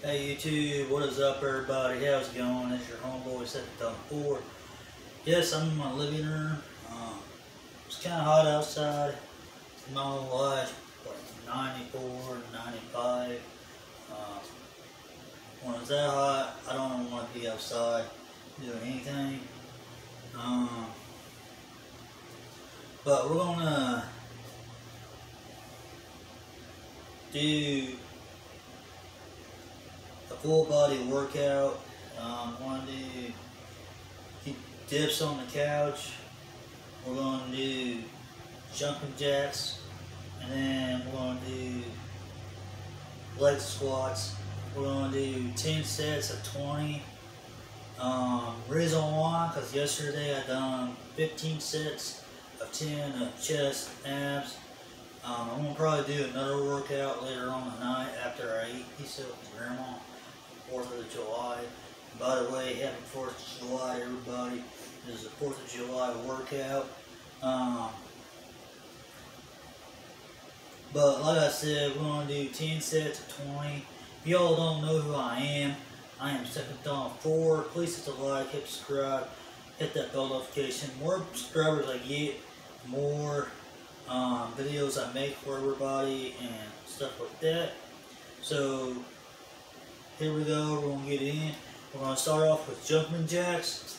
Hey YouTube, what is up everybody? How's it going? It's your homeboy 7.4. Yes, I'm in my living room. It's kind of hot outside. My own life, like 94, 95. When it's that hot, I don't want to be outside doing anything. But we're gonna do a full body workout. I'm going to do dips on the couch. We're going to do jumping jacks, and then we're going to do leg squats. We're going to do 10 sets of 20. Reason why, because yesterday I done 15 sets of 10 of chest, abs. I'm going to probably do another workout later on tonight after I eat pizza with Grandma. 4th of July. By the way, happy 4th of July, everybody. This is the 4th of July workout. But like I said, we're going to do 10 sets of 20. If y'all don't know who I am 7.4. Please hit the like, hit subscribe, hit that bell notification. The more subscribers I get, the more videos I make for everybody and stuff like that. So here we go, we're going to get in. We're going to start off with jumping jacks.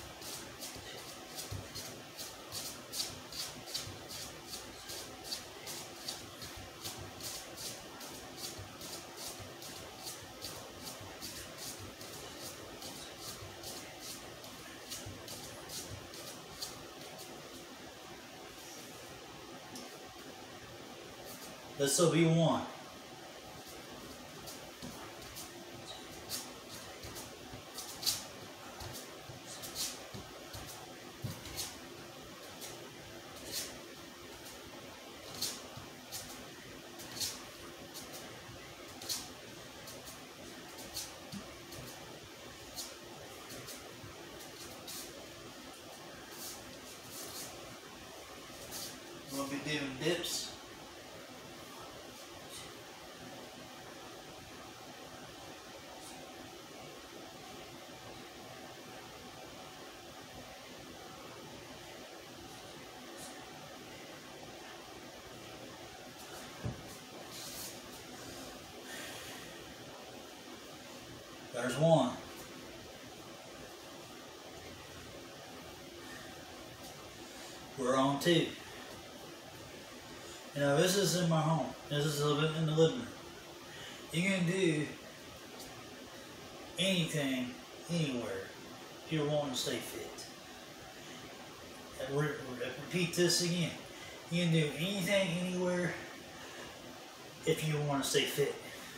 This will be one. We'll be doing dips. There's one. We're on two. You know, this is in my home. This is in the living room. You can do anything, anywhere, if you're wanting to stay fit. And repeat this again. You can do anything, anywhere, if you want to stay fit.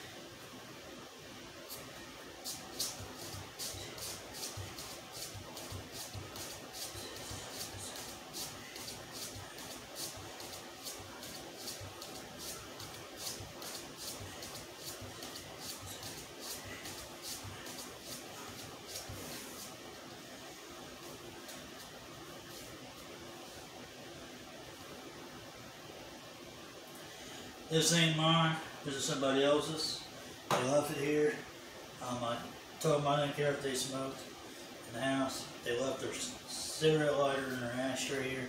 This ain't mine. This is somebody else's. They left it here. I told them I didn't care if they smoked in the house. They left their cigarette lighter in their ashtray here.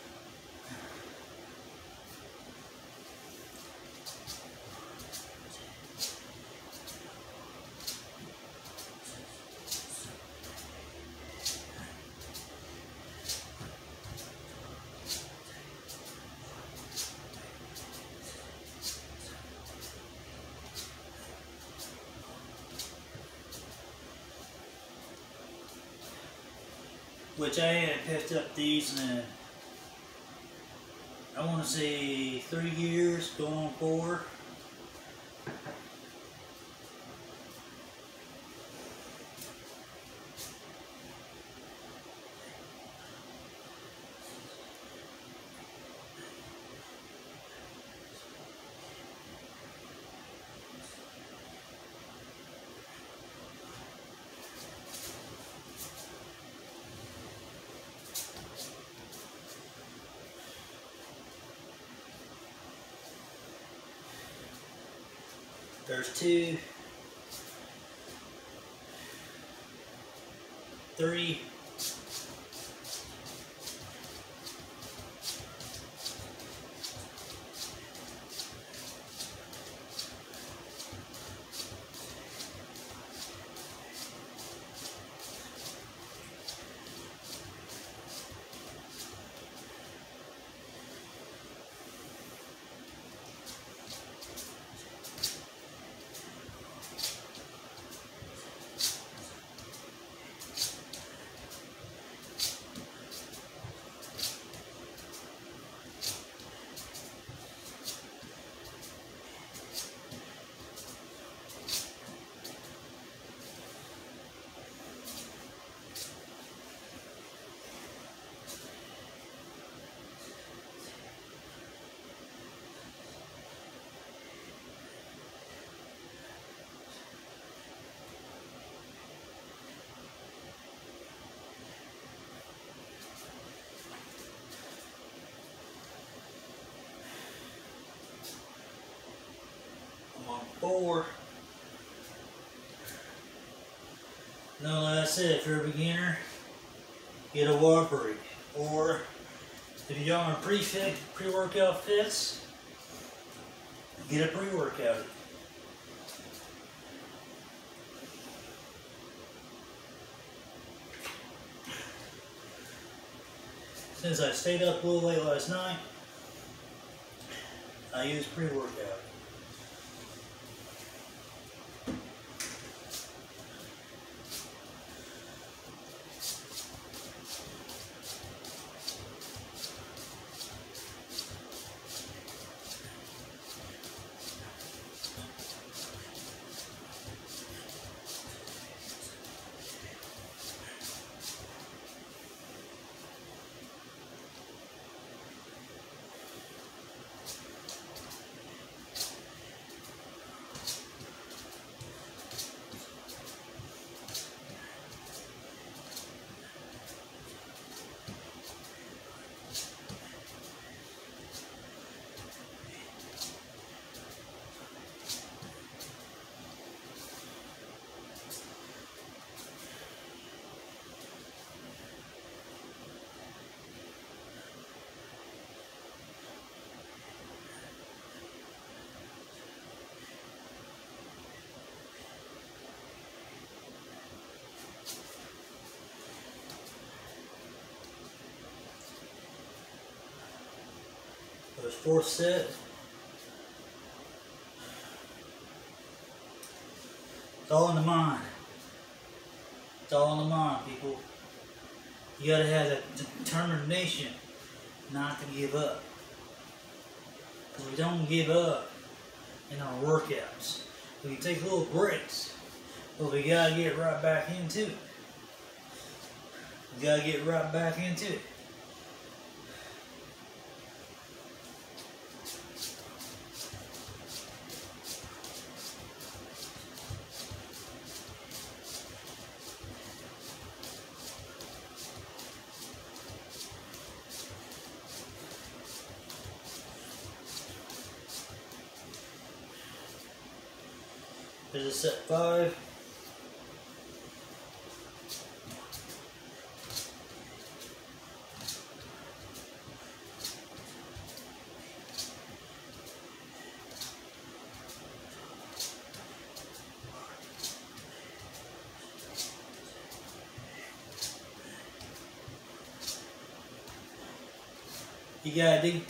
Which I had picked up these in, I want to say 3 years, going on 4. There's 2. 3. On 4. No, like I said, if you're a beginner, get a water break. Or if you're on a pre-workout fix, get a pre-workout. Since I stayed up a little late last night, I used pre-workout. For the 4th set, it's all in the mind. It's all in the mind, people. You gotta have that determination not to give up. Because we don't give up in our workouts. We can take little breaks, but we gotta get right back into it. We gotta get right back into it. There's a set 5. You gotta dig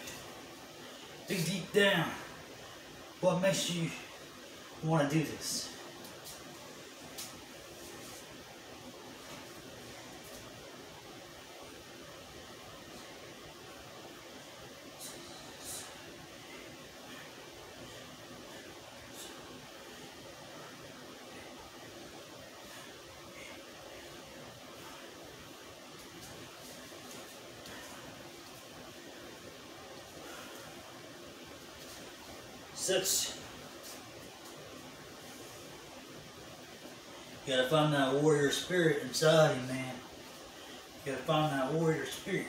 deep down. What makes you want to do this? Six. You gotta find that warrior spirit inside you, man. You gotta find that warrior spirit.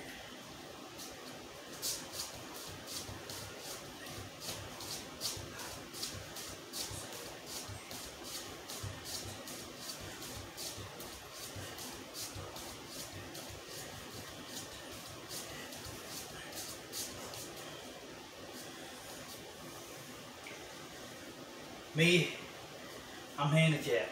Me, I'm handicapped.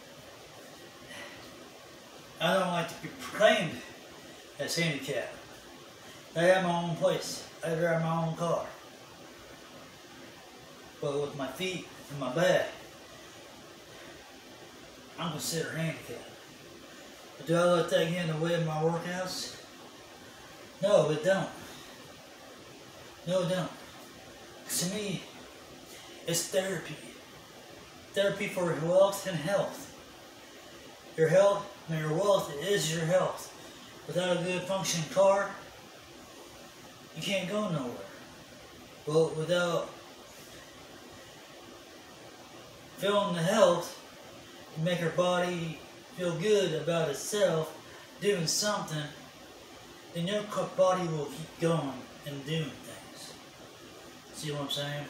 I don't like to be proclaimed as handicapped. I have my own place. I drive my own car. But with my feet and my back, I'm considered handicapped. But do I let that get in the way of my workouts? No, it don't. No, it don't. To me, it's therapy. Therapy for your wealth and health. Your health and your wealth is your health. Without a good functioning car, you can't go nowhere. Well, without feeling the health, you make your body feel good about itself, doing something, then your body will keep going and doing things. See what I'm saying?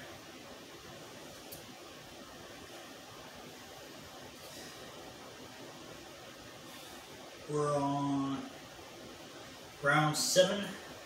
We're on round 7.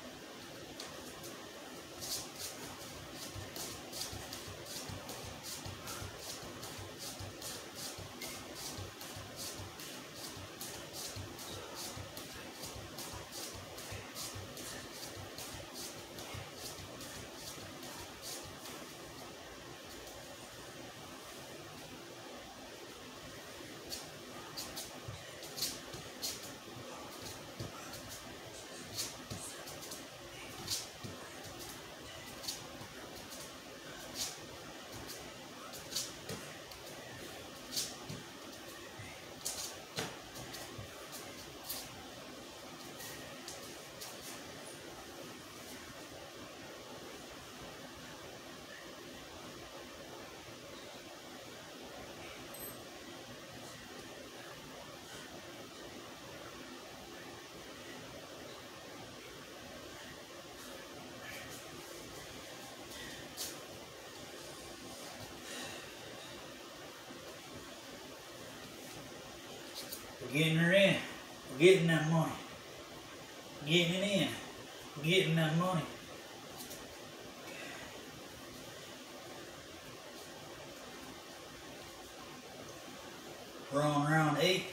We're getting her in. We're getting that money. We're getting it in. We're getting that money. We're on round 8.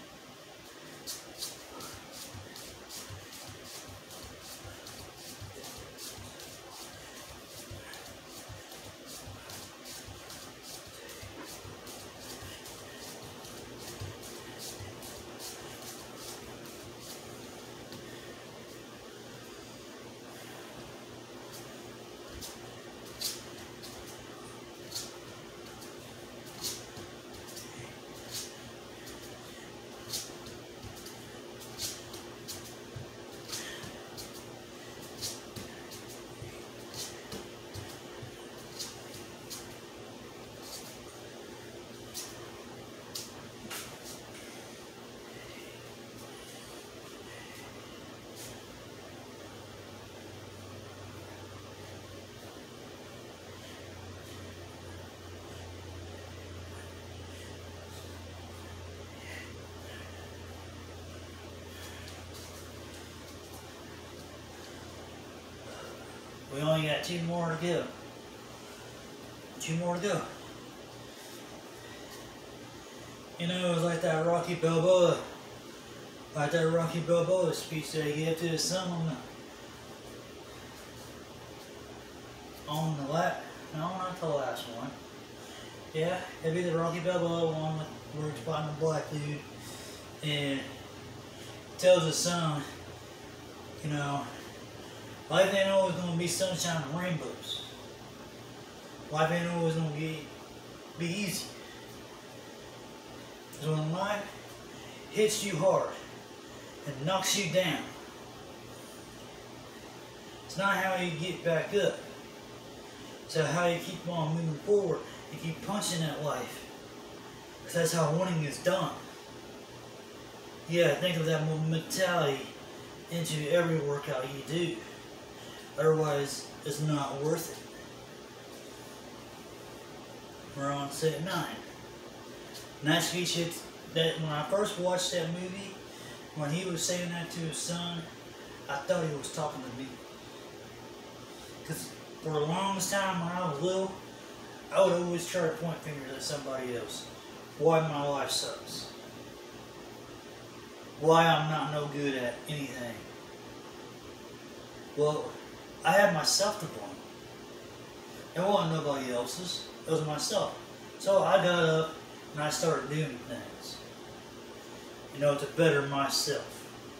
We only got 2 more to go. 2 more to go. You know, it's like that Rocky Balboa speech that he gave to his son on the last, no, not the last one. Yeah, it'd be the Rocky Balboa one where he's fighting a black dude and tells his son, you know, life ain't always gonna be sunshine and rainbows. Life ain't always gonna be easy. Because when life hits you hard and knocks you down, it's not how you get back up. It's how you keep on moving forward and keep punching at life. Because that's how winning is done. Yeah, think of that mentality into every workout you do. Otherwise, it's not worth it. We're on set 9. Nice speech hits that when I first watched that movie, when he was saying that to his son, I thought he was talking to me. Because for the longest time when I was little, I would always try to point fingers at somebody else. Why my life sucks. Why I'm not no good at anything. Well, I had myself to blame. It wasn't nobody else's. It was myself. So I got up and I started doing things. You know, to better myself.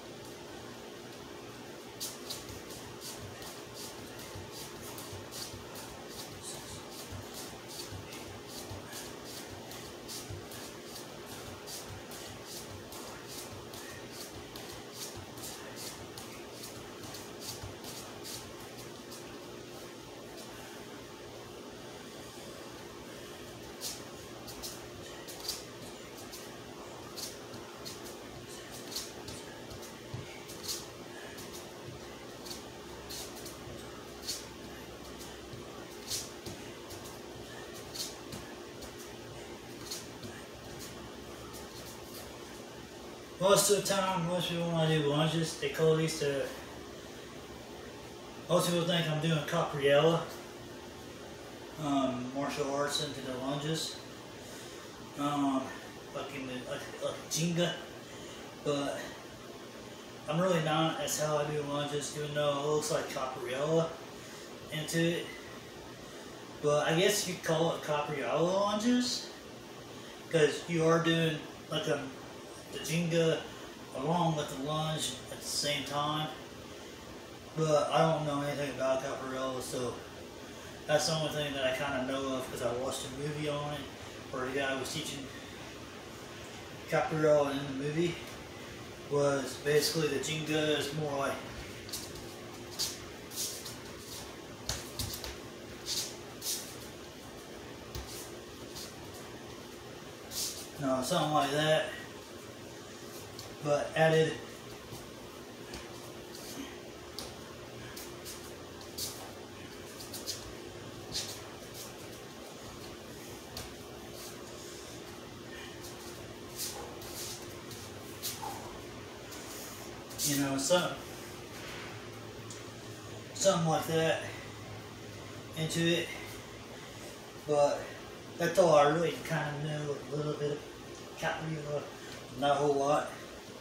Most of the time, most people when I do lunges, they call these to. Most people think I'm doing capoeira, martial arts into the lunges, like Jenga, but I'm really not. That's how I do lunges, even though it looks like capoeira into it. But I guess you could call it capoeira lunges, because you are doing like the Jenga along with the lunge at the same time. But I don't know anything about capoeira, so that's the only thing that I kind of know of because I watched a movie on it where the guy was teaching capoeira in the movie. Was basically the Jenga is more like something like that, but added something like that into it, but that's all I really kind of know, a little bit of capoeira, not a whole lot.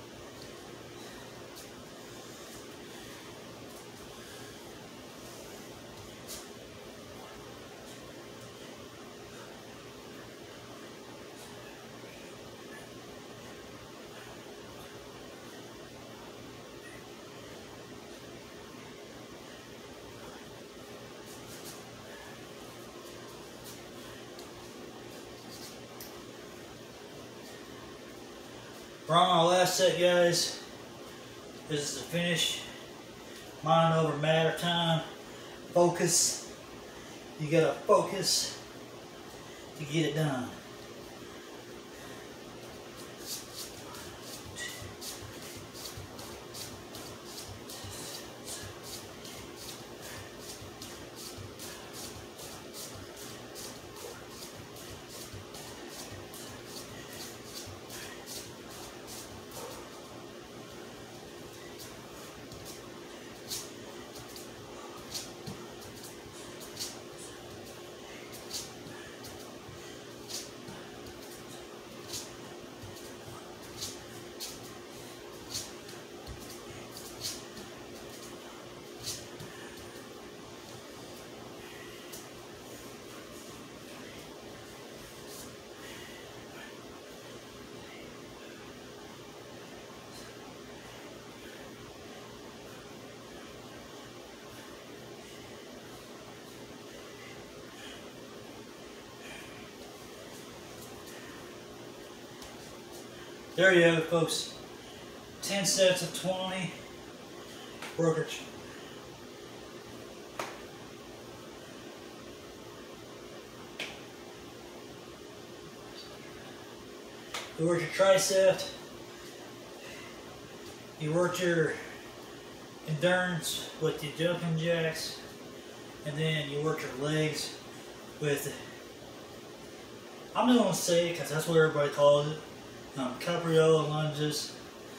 We're on our last set, guys. This is the finish. Mind over matter time. Focus. You gotta focus to get it done. There you have it, folks. 10 sets of 20 workers. You work your tricep, you work your endurance with your jumping jacks, and then you work your legs with, I'm just going to say it because that's what everybody calls it, capoeira lunges.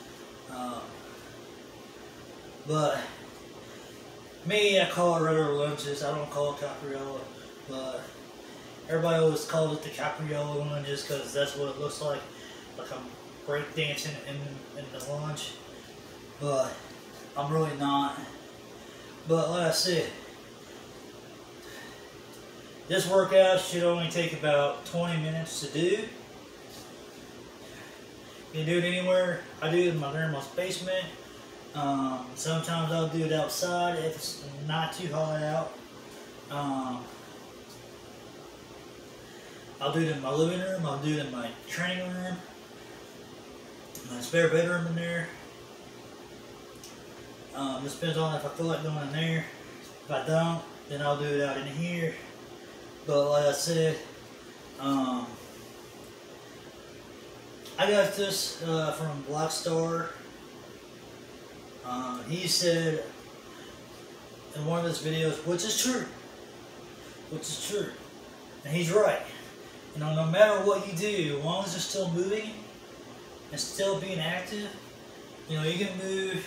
But me, I call it regular lunges. I don't call it capoeira, but Everybody always calls it the capriola one just because that's what it looks like I'm break dancing in the lunge. But I'm really not. But like I said, this workout should only take about 20 minutes to do. You can do it anywhere. I do it in my grandma's basement. Sometimes I'll do it outside if it's not too hot out. I'll do it in my living room. I'll do it in my training room. My spare bedroom in there. Just depends on if I feel like going in there. If I don't, then I'll do it out in here. But like I said, I got this from Blackstar. He said in one of his videos, which is true, and he's right. You know, no matter what you do, as long as you're still moving and still being active, you know, you can move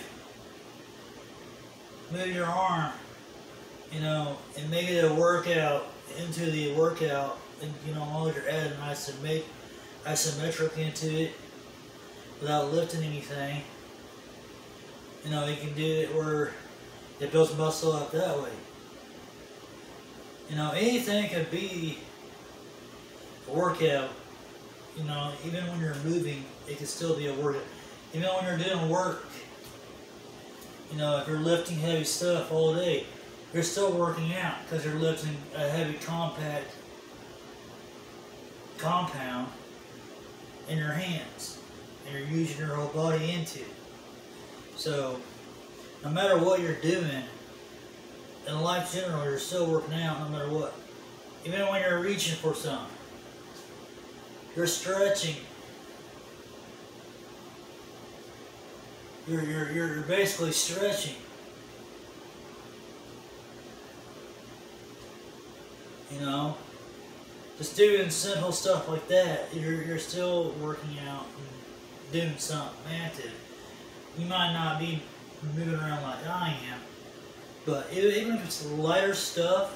your arm, you know, and make it a workout into the workout, and you know, as long as you're adding isometric into it without lifting anything. You know, you can do it where it builds muscle up that way. You know, anything could be a workout. You know, even when you're moving, it can still be a workout. Even when you're doing work, you know, if you're lifting heavy stuff all day, you're still working out because you're lifting a heavy compound in your hands, and you're using your whole body into it. So, no matter what you're doing, in life general, you're still working out no matter what. Even when you're reaching for something, you're stretching. You're basically stretching. You know, just doing simple stuff like that, you're still working out and doing something active. You might not be moving around like I am, but even if it's lighter stuff,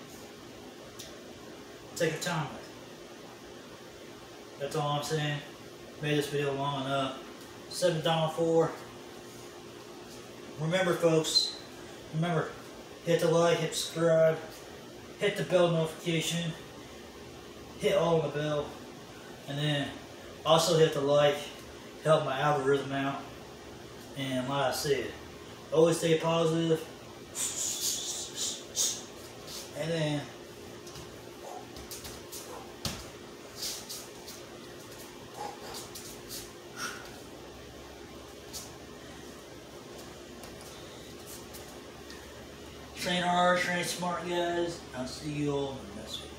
take your time with it. That's all I'm saying. Made this video long enough. 7.4. Remember, folks, hit the like, hit subscribe, hit the bell notification, hit all the bell, and then also hit the like, help my algorithm out. And like I said, always stay positive. And then train hard, train smart, guys. I'll see you all in the next video.